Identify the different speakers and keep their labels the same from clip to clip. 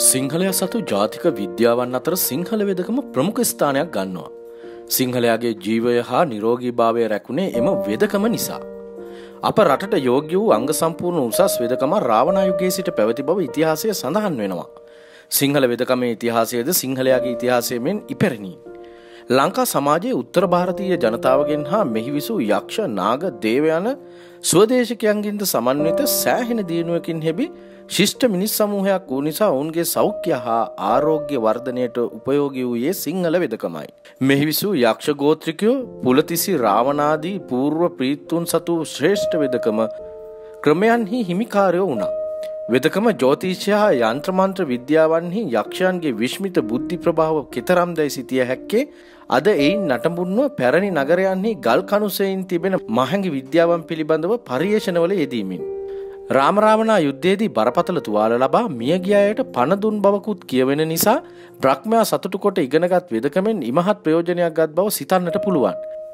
Speaker 1: සිංහලයා සතු ජාතික විද්‍යාවන් අතර සිංහල වෙදකම ප්‍රමුඛ ස්ථානයක් ගන්නවා. සිංහලයාගේ ජීවය හා නිරෝගීභාවය රැකුණේ එම වෙදකම නිසා. අප රටට යෝග්‍ය වූ අංග සම්පූර්ණ උසස් වෙදකම රාවණා යුගයේ සිට පැවති බව ඉතිහාසයේ සඳහන් වෙනවා. සිංහල වෙදකමේ ඉතිහාසයද සිංහලයාගේ ඉතිහාසයෙන් ඉපැරණි. ලංකා සමාජයේ උත්තර භාරතීය ජනතාවගෙන් හා මෙහි විසූ යක්ෂ නාග දේව යන ස්වදේශිකයන්ගින්ද සමන්විත සෑහෙන දියුණුවකින් හෙබි ශිෂ්ට මිනිස් සමූහයක් වූ නිසා ඔවුන්ගේ සෞඛ්‍ය හා ආරෝග්‍ය වර්ධනයට උපයෝගී වූයේ සිංහල වෙදකමයි. මෙහි විසූ යක්ෂ ගෝත්‍රිකයෝ පුලතිසි රාවණාදී පූර්ව ප්‍රීතුන් සතු ශ්‍රේෂ්ඨ වෙදකම ක්‍රමයන්හි හිමිකාරයෝ වුණා. වෙදකම ජ්‍යොතිෂය හා යන්ත්‍ර මන්ත්‍ර විද්‍යාවන්හි යක්ෂයන්ගේ විශ්මිත බුද්ධි ප්‍රභාව කෙතරම් දැයි සිටිය හැක්කේ අද එයින් නටඹුන්ව පැරණි නගරයන්හි ගල් කණුසෙයින් තිබෙන මහඟි විද්‍යාවන් පිළිබඳව පර්යේෂණවල යෙදීමෙන්. රාම රාවණා යුද්ධයේදී බරපතල තුවාල ලබා මිය ගිය අයට පණ දුන් බවකුත් කියවෙන නිසා බ්‍රහ්මයා සතුටු කොට ඉගෙනගත් වෙදකමෙන් ඉමහත් ප්‍රයෝජනයක් ගත් බව සිතන්නට පුළුවන්.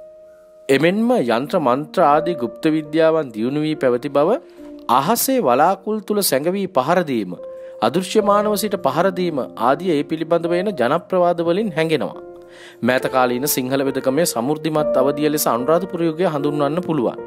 Speaker 1: එමෙන්ම යන්ත්‍ර මන්ත්‍ර ආදී গুপ্ত විද්‍යාවන් දියුණු වී පැවති බව අහසේ වලාකුළු තුල සැඟවී පහර දීම, අදෘශ්‍යමානව සිට පහර දීම ආදී ඒ පිළිබඳව එන ජනප්‍රවාද වලින් හැඟෙනවා. මෑත කාලීන සිංහල වෙදකමේ සමෘද්ධිමත් අවධිය ලෙස අනුරාධපුර යුගය හඳුන්වන්න පුළුවන්.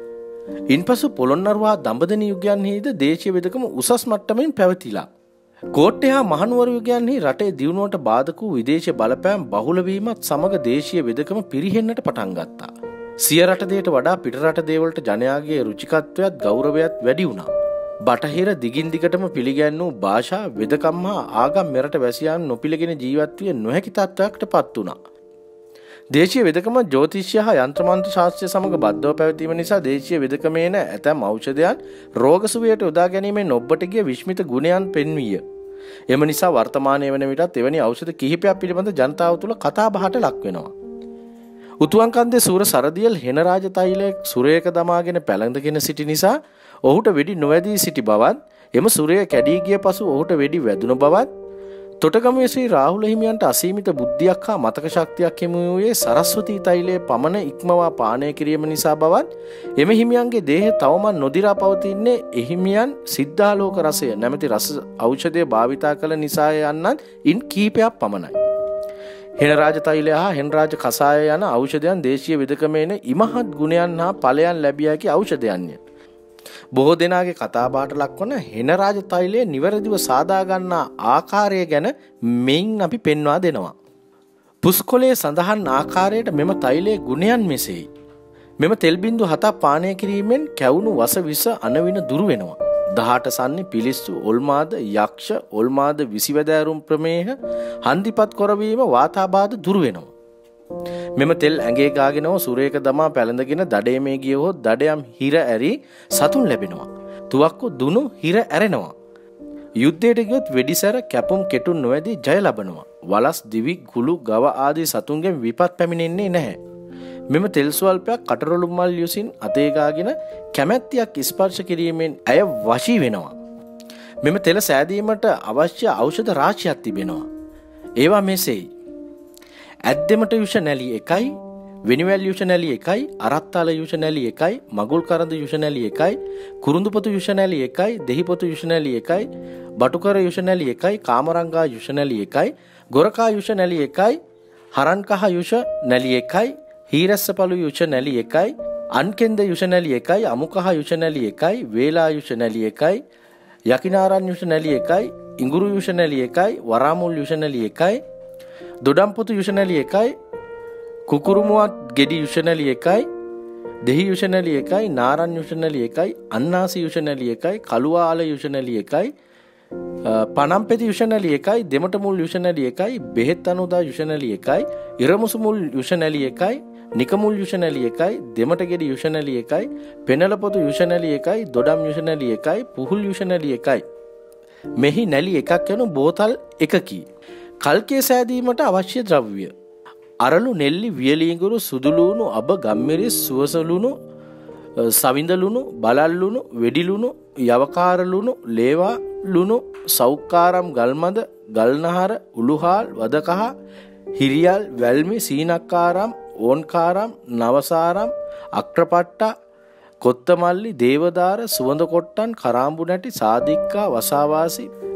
Speaker 1: ඉන්පසු පොළොන්නරුව හා දඹදෙණි යුගයන්හිද දේශීය වෙදකම උසස් මට්ටමින් පැවතිලා. කෝට්ටේ හා මහනුවර යුගයන්හි රටේ දියුණුවට බාධක වූ විදේශීය බලපෑම් බහුල වීමත් සමග දේශීය වෙදකම පිරිහෙන්නට පටන් ගත්තා. සිය රට දේට වඩා පිට රට දේවලට ජනයාගේ රුචිකත්වයත් ගෞරවයත් වැඩි වුණා. බටහිර දිගින් දිගටම පිළිගැන්වූ භාෂා වෙදකම් හා ආගම් මෙරට වැසියන් නොපිළගෙන ජීවත් විය නොහැකි තත්ත්වයකට පත් වුණා. දේශීය වෙදකම ජ්‍යොතිෂය හා යන්ත්‍ර මන්ත්‍ර ශාස්ත්‍රය සමග බද්ධව පැවතීම නිසා දේශීය වෙදකමේ එන ඇතැම් ඖෂධයන් රෝග සුවයට යොදා ගැනීමෙන් ඔබට ගිය විශ්මිත ගුණයන් පෙන්විය. එම නිසා වර්තමානයේ වන විටත් එවැනි ඖෂධ කිහිපයක් පිළිබඳ ජනතාව තුළ කතා බහට ලක් වෙනවා. උතුවන්කන්දේ සූර සරදියල් හෙනරාජ තෛලයේ සුරයක දමාගෙන පැලඳගෙන සිටි නිසා ඔහුට වෙඩි නොවැදී සිටි බවත්, එම සුරය කැඩී ගිය පසු ඔහුට වෙඩි වැදුණු බවත්, තොටගමුවේ ශ්‍රී රාහුල හිමියන්ට අසීමිත බුද්ධියක් හා මතක ශක්තියක් හිමි වූයේ සරස්වතී තෛලයේ පමණ ඉක්මවා පානය කිරීම නිසා බවත්, එම හිමියන්ගේ දේහය තවමත් නොදිරා පවතින්නේ එහිමියන් සිද්ධාලෝක රසය නැමැති රස ඖෂධය භාවිතා කළ නිසා යන්නත් ඉන් කීපයක් පමණයි. හෙනරාජ තෛලය හා හෙනරාජ කසාය යන ඖෂධයන් දේශීය වෙදකමේන ඉමහත් ගුණයන් හා ඵලයන් ලැබිය හැකි ඖෂධයන්ය. බොහෝ දෙනාගේ කතාබහට ලක්වන හෙනරාජ තෛලය නිවැරදිව සාදා ගන්නා ආකාරය ගැන මෙයින් අපි පෙන්වා දෙනවා. පුස්කොලේ සඳහන් ආකාරයට මෙම තෛලයේ ගුණයන් මෙසේයි. මෙම තෙල් බිඳු 7ක් පානය කිරීමෙන් කැවුණු වස විස අනවින දුරු වෙනවා. 18 සන්නි පිලිස්සු ඔල්මාද යක්ෂ ඔල්මාද විසිවැදෑරුම් ප්‍රමේහ හන්දිපත් කරවීම වාතාබාධ දුරු වෙනවා. මෙම තෙල් ඇඟේ ගාගෙනව සුරේක දමා පැලඳගෙන දඩයමේ ගියහොත් දඩයම් හිර ඇරි සතුන් ලැබෙනවා. තුවක්කු දුනු හිර ඇරෙනවා. යුද්ධයට ගියොත් වෙඩිසැර කැපුම් කෙටුම් නොවැදී ජය ලබනවා. වලස් දිවි ගුළු ගව ආදී සතුන්ගෙන් විපත් පැමිණෙන්නේ නැහැ. මෙම තෙල් ස්වල්පයක් කටරොළු මල් යුසින් අතේ ගාගෙන කැමැත්තියක් ස්පර්ශ කිරීමෙන් ඇය වශී වෙනවා. මෙම තෙල සෑදීමට අවශ්‍ය ඖෂධ රාශියක් තිබෙනවා. ඒවා මෙසේයි. ඇද්දෙමට යුෂ නැලි 1යි, වෙනිවැල් යුෂ නැලි 1යි, අරත්තාල යුෂ නැලි 1යි, මගුල් කරඳ යුෂ නැලි 1යි, කුරුඳුපොතු යුෂ නැලි 1යි, දෙහිපොතු යුෂ නැලි 1යි, බටුකර යුෂ නැලි 1යි, කාමරංගා යුෂ නැලි 1යි, ගොරකා යුෂ නැලි 1යි, හරන්කහ යුෂ නැලි 1යි, හීරැස්සපළු යුෂ නැලි 1යි, අන්කෙන්ද යුෂ නැලි 1යි, අමුකහ යුෂ නැලි 1යි, වේලා යුෂ නැලි 1යි, යකිනාරන් යුෂ නැලි 1යි, ඉඟුරු යුෂ නැලි 1යි, වරාමුල් යුෂ නැලි 1යි, දොඩම්පොතු යුෂ නැලි 1යි, කුකුරුමුවත් ගෙඩි යුෂ නැලි 1යි, දෙහි යුෂ නැලි 1යි, නාරන් යුෂ නැලි 1යි, අන්නාසි යුෂ නැලි 1යි, කළුආල යුෂ නැලි 1යි, පනම්පෙති යුෂ නැලි 1යි, දෙමට මුල් යුෂ නැලි 1යි, බෙහෙත් අනුදා යුෂ නැලි 1යි, ඉරමුසු මුල් යුෂ නැලි 1යි, නිකමුල් යුෂ නැලි 1යි, දෙමට ගෙඩි යුෂ නැලි 1යි, පෙනලපොතු යුෂ නැලි 1යි, දොඩම් යුෂ නැලි 1යි, පුහුල් යුෂ නැලි 1යි. මෙහි නැලි එකක් යනු බෝතල් එකකි. කල්කේ සෑදීමට අවශ්‍ය ද්‍රව්‍ය: අරලු, නෙල්ලි, වියලීඟුරු, සුදුලුණු, අබ, ගම්මිරිස්, සුවසලුණු, සවිඳලුණු, බලල්ලුණු, වෙඩිලුණු, යවකාරලුණු, ලේවා ලුණු, සෞකාරම් ගල්මද, ගල්නහර, උළුහාල්, වදකහ, හිරියල්, වැල්මි, සීනක්කාරම්, ඕන්කාරම්, නවසාරම්, අක්‍රපට්ට, කොත්තමල්ලි, දේවදාර, සුවඳ කොට්ටන්, කරාම්බු නැටි, සාදික්කා, වසාවාසි,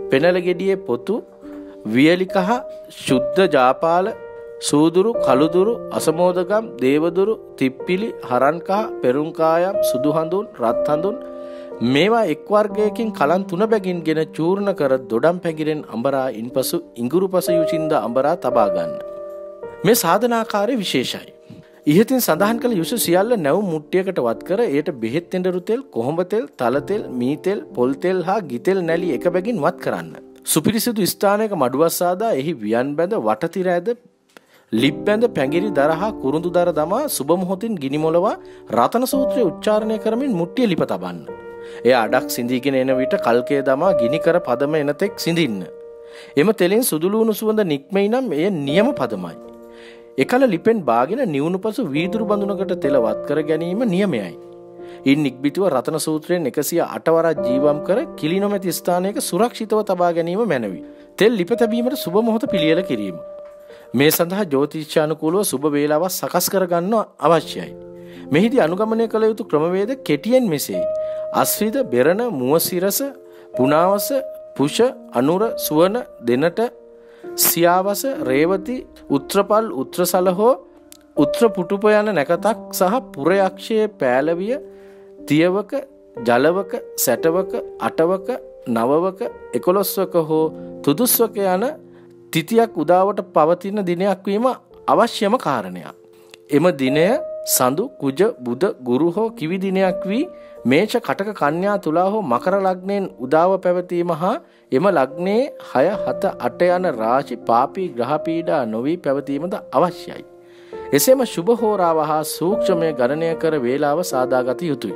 Speaker 1: පෙනල ගෙඩියේ පොතු, වියලි කහ, ශුද්ධ ජාපාල, සූදුරු, කළුදුරු, අසමෝදගම්, දේවදුරු, තිප්පිලි, හරන්කහ, පෙරුම්කායම්, සුදු හඳුන්, රත් හඳුන් මේවා එක් වර්ගයකින් කලන් 3 බැගින්ගෙන චූර්ණ කර දොඩම් පැගිරෙන් අඹරා ඉන්පසු ඉඟුරුපස යුසින්ද අඹරා තබා ගන්න. මේ සාධනාකාරය විශේෂයි. ඉහතින් සඳහන් කළ යුසු සියල්ල නැව් මුට්ටියකට වත් කර එයට බෙහෙත් එඬරු තෙල්, කොහොඹ තෙල්, තල තෙල්, මී තෙල්, පොල් තෙල් හා ගිතෙල් නැලි එක බැගින් වත් කරන්න. සුපිරිසිදු ස්ථානයක මඩුවක් සාදා එහි වියන් බැඳ වටතිර ඇද ලිප් බැඳ පැඟිරි දර හා කුරුඳු දර දමා සුබ මොහොතින් ගිනි මොලවා රතන සූත්‍රය උච්චාරණය කරමින් මුට්ටිය ලිප තබන්න. එය අඩක් සිඳීගෙන එන විට කල්කය දමා ගිනි කර පදම එනතෙක් සිඳින්න. එම තෙලින් සුදුලූණු සුවඳ නික්මයි නම් එය නියම පදමයි. එකල ලිපෙන් බාගෙන නිවුණු පසු වීදුරු බඳුනකට තෙල වත් කර ගැනීම නියමයයි. ඉන් නික්බිතුව රතන සූත්‍රයෙන් 108 වරක් ජීවම් කර කිලි නොමැති ස්ථානයක සුරක්ෂිතව තබා ගැනීම මැනවි. තෙල් ලිප තැබීමට සුබ මොහොත පිළියෙල කිරීම. මේ සඳහා ජ්‍යොතිෂානුකූලව සුබ වේලාවක් සකස් කර ගන්න අවශ්‍යයි. මෙහිදී අනුගමනය කළ යුතු ක්‍රමවේද කෙටියෙන් මෙසේ. අස්විද, බෙරණ, මුවසිරස, පුනාවස, පුෂ, අනුර, සුවන, දෙනට, සියාවස, රේවති, උත්‍රපල්, උත්‍රසල හෝ උත්‍ර පුටුප යන නැකතක් සහ පුරයක්ෂයේ පෑලවිය, තියවක, ජලවක, සැටවක, අටවක, නවවක, 11වක හෝ තුදුස්වක යන තිතියක් උදාවට පවතින දිනයක් වීම අවශ්‍යම කාරණයක්. එම දිනය සඳු, කුජ, බුද, ගුරු හෝ කිවි දිනයක් වී මේෂ, කටක, කන්‍යා, තුලා හෝ මකර ලග්නයෙන් උදාව පැවතීම හා එම ලග්නයේ 6, 7, 8 යන රාශි පාපී ග්‍රහ පීඩා නොවි පැවතීමද අවශ්‍යයි. එසේම සුභ හෝරාව හා සූක්ෂමය ගණනය කර වේලාව සාදාගත යුතුය.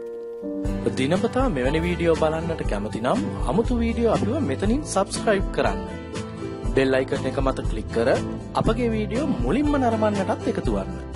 Speaker 1: දිනපතා මෙවැනි වීඩියෝ බලන්නට කැමති නම් අමුතු වීඩියෝ අපිව මෙතනින් සබ්ස්ක්‍රයිබ් කරන්න. බෙල් අයිකන් එක මත ක්ලික් කර අපගේ වීඩියෝ මුලින්ම නරඹන්නටත් එකතු වන්න.